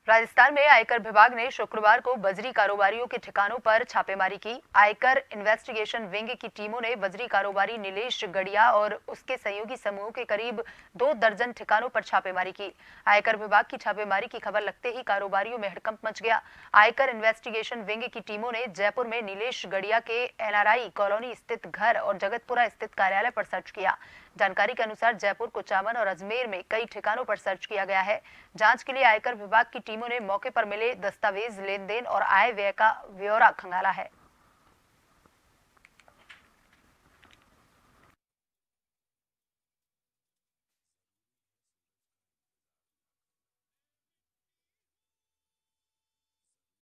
राजस्थान में आयकर विभाग ने शुक्रवार को बजरी कारोबारियों के ठिकानों पर छापेमारी की। आयकर इन्वेस्टिगेशन विंग की टीमों ने बजरी कारोबारी नीलेश गड़िया और उसके सहयोगी समूह के करीब 2 दर्जन ठिकानों पर छापेमारी की। आयकर विभाग की छापेमारी की खबर लगते ही कारोबारियों में हड़कंप मच गया। आयकर इन्वेस्टिगेशन विंग की टीमों ने जयपुर में नीलेश गड़िया के एनआरआई कॉलोनी स्थित घर और जगतपुरा स्थित कार्यालय पर सर्च किया। जानकारी के अनुसार जयपुर, कुचामन और अजमेर में कई ठिकानों पर सर्च किया गया है। जांच के लिए आयकर विभाग की टीमों ने मौके पर मिले दस्तावेज, लेन देन और आय व्यय का ब्यौरा खंगाला है।